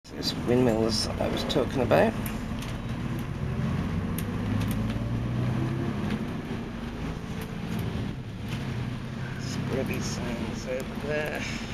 These windmills I was talking about. Scrubby signs over there.